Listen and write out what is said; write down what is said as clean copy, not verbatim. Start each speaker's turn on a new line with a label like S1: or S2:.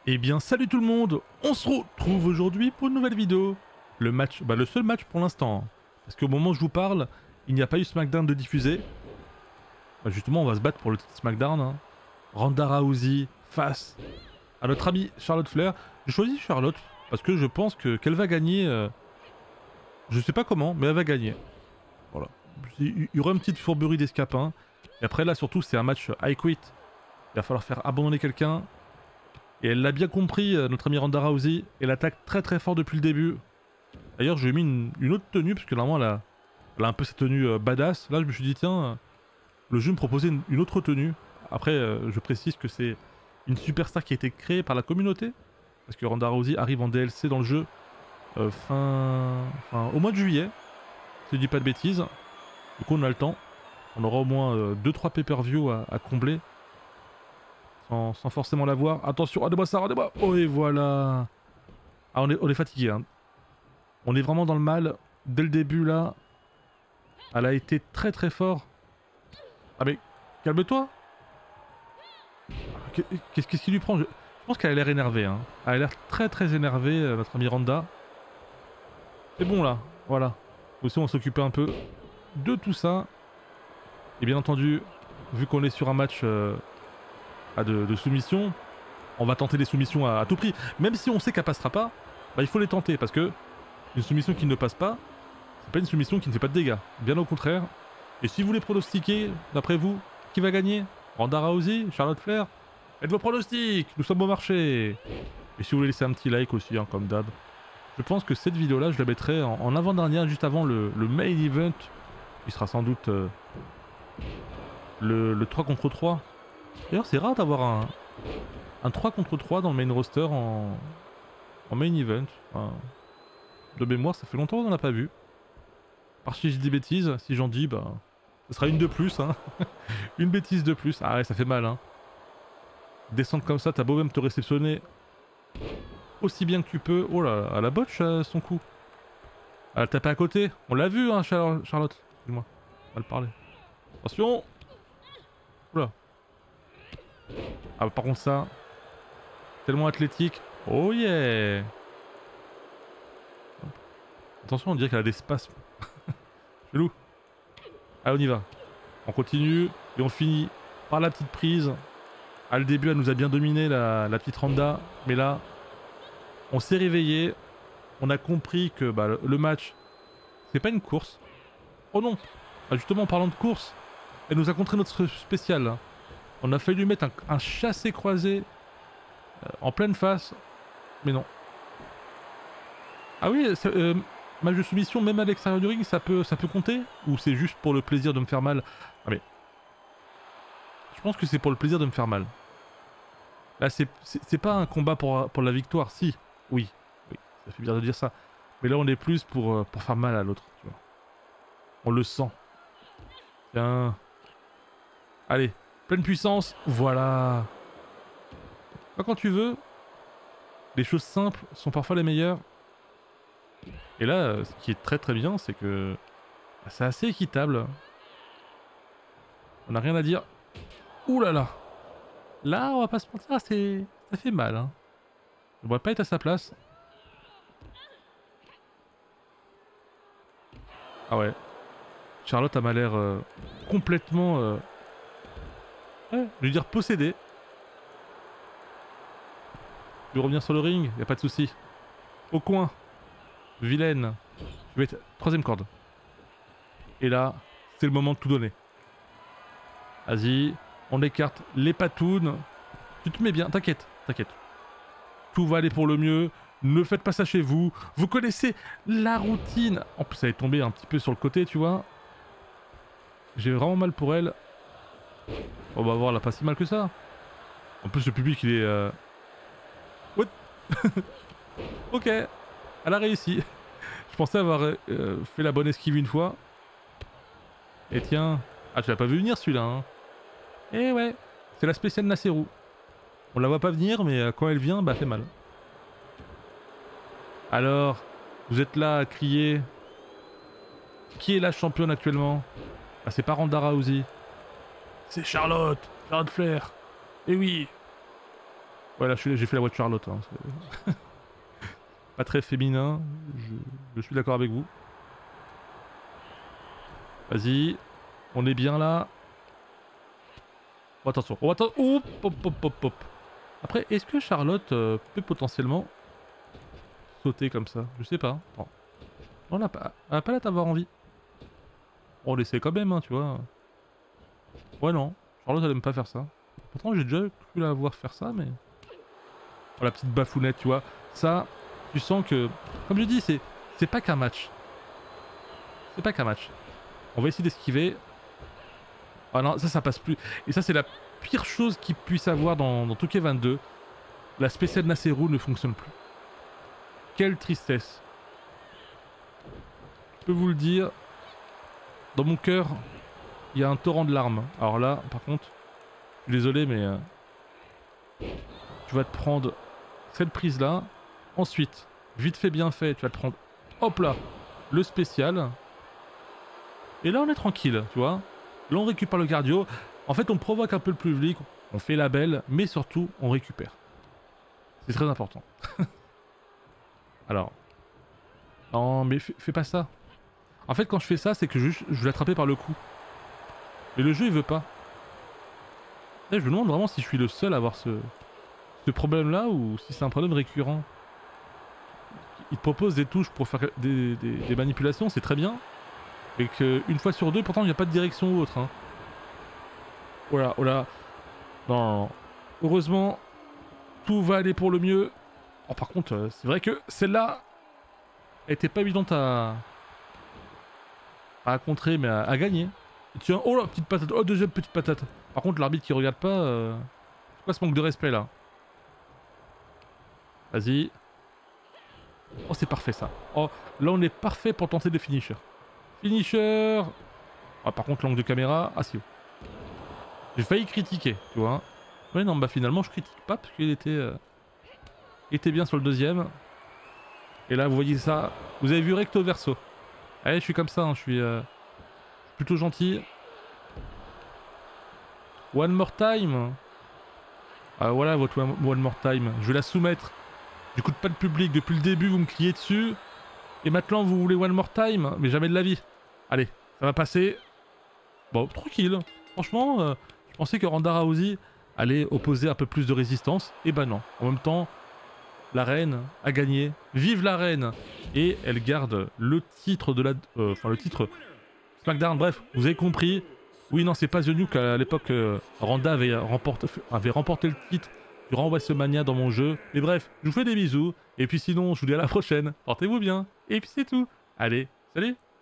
S1: Eh bien salut tout le monde, on se retrouve aujourd'hui pour une nouvelle vidéo. Le match, le seul match pour l'instant. Parce qu'au moment où je vous parle, il n'y a pas eu SmackDown de diffusé. Justement on va se battre pour le titre SmackDown. Ronda Rousey face à notre amie Charlotte Flair. J'ai choisi Charlotte parce que je pense qu'elle va gagner. Je sais pas comment, mais elle va gagner. Voilà. Il y aura une petite fourberie d'escapin. Et après là surtout c'est un match I Quit. Il va falloir faire abandonner quelqu'un. Et elle l'a bien compris, notre amie Ronda Rousey. Elle attaque très très fort depuis le début. D'ailleurs, je lui ai mis une autre tenue, parce que normalement elle a un peu cette tenue badass. Là, je me suis dit, tiens, le jeu me proposait une autre tenue. Après, je précise que c'est une superstar qui a été créée par la communauté. Parce que Ronda Rousey arrive en DLC dans le jeu au mois de juillet. Si je dis pas de bêtises. Du coup, on a le temps. On aura au moins 2-3 pay-per-view à combler. Sans forcément l'avoir. Attention, regardez-moi ça, regardez-moi. Oh et voilà. Ah, on est fatigué. Hein. On est vraiment dans le mal. Dès le début là. Elle a été très très fort. Ah mais calme-toi. Qu'est-ce qui lui prend? Je pense qu'elle a l'air énervée. Hein. Elle a l'air très très énervée, notre amie Randa. C'est bon là. Voilà. Aussi on va s'occuper un peu de tout ça. Et bien entendu, vu qu'on est sur un match de soumission, on va tenter les soumissions à tout prix. Même si on sait qu'elle passera pas, il faut les tenter parce que une soumission qui ne passe pas, c'est pas une soumission qui ne fait pas de dégâts. Bien au contraire. Et si vous voulez pronostiquer, d'après vous, qui va gagner? Ronda Rousey, Charlotte Flair? Faites vos pronostics, nous sommes au marché. Et si vous voulez laisser un petit like aussi, hein, comme d'hab. Je pense que cette vidéo-là, je la mettrai en avant-dernière, juste avant le main event. Il sera sans doute le 3 contre 3. D'ailleurs, c'est rare d'avoir un 3 contre 3 dans le main roster en main event. Enfin, de mémoire, ça fait longtemps qu'on n'en a pas vu. Par si je dis bêtises, si j'en dis, ce sera une de plus, hein. Une bêtise de plus. Ah ouais, ça fait mal, hein. Descendre comme ça, t'as beau même te réceptionner aussi bien que tu peux. Oh là, à la botche son coup. Elle a tapé à côté. On l'a vu, hein, Charlotte. Excuse-moi. Mal parler. Attention. Oula. Ah, par contre, ça. Tellement athlétique. Oh yeah. Attention, on dirait qu'elle a des spasmes. Chelou. Allez, on y va. On continue et on finit par la petite prise. Ah, le début, elle nous a bien dominé, la petite Randa. Mais là, on s'est réveillé. On a compris que le match, c'est pas une course. Oh non. Ah, justement, en parlant de course, elle nous a contré notre spécial. Hein. On a failli lui mettre un chassé-croisé en pleine face. Mais non. Ah oui, match de soumission, même à l'extérieur du ring, ça peut compter? Ou c'est juste pour le plaisir de me faire mal? Ah mais... Je pense que c'est pour le plaisir de me faire mal. Là, c'est pas un combat pour la victoire, si. Oui, oui, ça fait bien de dire ça. Mais là, on est plus pour faire mal à l'autre, tu vois. On le sent. Tiens. Allez, pleine puissance, voilà. Quand tu veux, les choses simples sont parfois les meilleures. Et là, ce qui est très très bien, c'est que c'est assez équitable. On n'a rien à dire. Ouh là là. Là, on va pas se mentir, ça fait mal. Hein. On devrait pas être à sa place. Ah ouais. Charlotte a m'a l'air complètement... ouais, je veux dire possédée. Je vais revenir sur le ring, y a pas de souci. Au coin. Vilaine. Je vais être... Troisième corde. Et là, c'est le moment de tout donner. Vas-y, on écarte les patounes. Tu te mets bien, t'inquiète, t'inquiète. Tout va aller pour le mieux. Ne faites pas ça chez vous. Vous connaissez la routine. En plus, elle est tombée un petit peu sur le côté, tu vois. J'ai vraiment mal pour elle. On va voir, elle a pas si mal que ça. En plus, le public, il est... What? Ok, elle a réussi. Je pensais avoir fait la bonne esquive une fois. Et tiens... Ah, tu l'as pas vu venir celui-là, hein. Eh ouais, c'est la spéciale Naseru. On la voit pas venir, mais quand elle vient, fait mal. Alors, vous êtes là à crier. Qui est la championne actuellement? Ah, c'est pas Ronda Rousey. C'est Charlotte Flair. Eh oui. Ouais, là, j'ai fait la voix de Charlotte. Hein, pas très féminin. Je suis d'accord avec vous. Vas-y. On est bien là. Oh, attention. Oh, attends. Oh, pop, pop, pop, pop. Après, est-ce que Charlotte peut potentiellement sauter comme ça? Je sais pas. Bon. On n'a pas, elle a pas l'air d'avoir envie. On l'essaie quand même, hein, tu vois. Ouais, non. Charlotte, elle aime pas faire ça. Pourtant, j'ai déjà cru la voir faire ça, mais... Oh, la petite bafounette, tu vois. Ça, tu sens que... Comme je dis, c'est pas qu'un match. C'est pas qu'un match. On va essayer d'esquiver. Ah non, ça passe plus. Et ça, c'est la pire chose qu'il puisse avoir dans Touquet 22. La spéciale Naseru ne fonctionne plus. Quelle tristesse. Je peux vous le dire. Dans mon cœur, il y a un torrent de larmes. Alors là, par contre, je suis désolé, mais... tu vas te prendre cette prise-là. Ensuite, vite fait, bien fait, tu vas te prendre... Hop là, le spécial. Et là, on est tranquille, tu vois. Là, on récupère le cardio. En fait, on provoque un peu le public, on fait la belle, mais surtout, on récupère. C'est très important. Alors... Non, mais fais pas ça. En fait, quand je fais ça, c'est que je vais l'attraper par le cou. Mais le jeu, il veut pas. Là, je me demande vraiment si je suis le seul à avoir ce problème-là ou si c'est un problème récurrent. Il te propose des touches pour faire des manipulations, c'est très bien. Et qu'une fois sur deux, pourtant, il n'y a pas de direction ou autre. Hein. Oh là, oh là. Non. Heureusement, tout va aller pour le mieux. Oh, par contre, c'est vrai que celle-là était pas évidente à contrer, mais à gagner. Et tiens, oh la petite patate. Oh, deuxième petite patate. Par contre, l'arbitre qui regarde pas... C'est quoi ce manque de respect, là? Vas-y. Oh, c'est parfait, ça. Oh, là, on est parfait pour tenter des finishers. Finisher. Ah, par contre, l'angle de caméra... Ah, si. J'ai failli critiquer, tu vois. Ouais, non, bah finalement, je critique pas, parce qu'il était bien sur le deuxième. Et là, vous voyez ça. Vous avez vu recto verso. Allez, je suis comme ça, hein, je suis plutôt gentil. One more time. Ah, voilà votre one more time. Je vais la soumettre. J'écoute pas le public. Depuis le début, vous me criez dessus. Et maintenant, vous voulez one more time. Mais jamais de la vie. Allez, ça va passer. Bon, tranquille. Franchement, je pensais que Ronda Rousey allait opposer un peu plus de résistance. Et bah non. En même temps, la reine a gagné. Vive la reine. Et elle garde le titre de la... Enfin, le titre SmackDown. Bref, vous avez compris. Oui, non, c'est pas The New qu'à l'époque, Ronda avait remporté le titre durant WrestleMania dans mon jeu. Mais bref, je vous fais des bisous. Et puis sinon, je vous dis à la prochaine. Portez-vous bien. Et puis c'est tout. Allez, salut!